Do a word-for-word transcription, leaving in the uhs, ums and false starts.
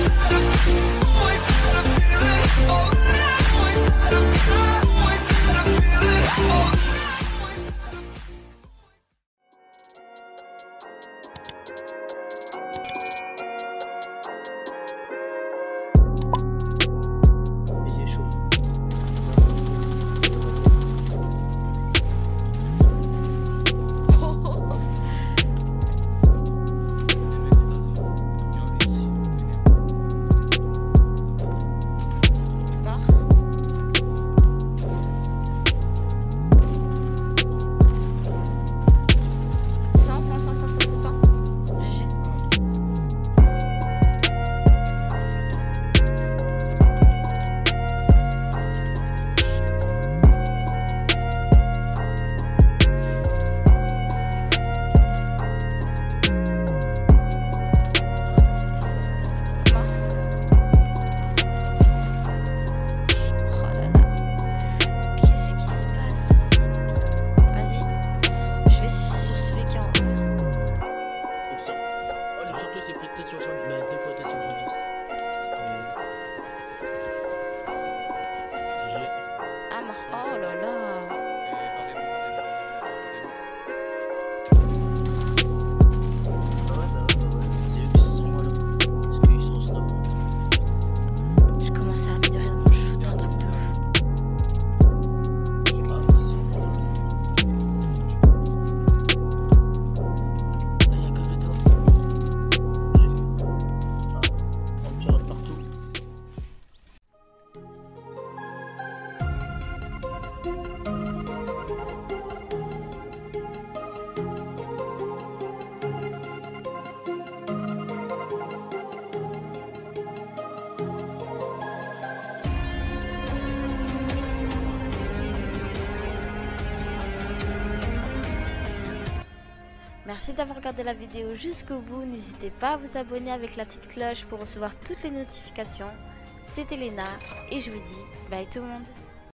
Merci d'avoir regardé la vidéo jusqu'au bout. N'hésitez pas à vous abonner avec la petite cloche pour recevoir toutes les notifications. C'était Léna et je vous dis bye tout le monde.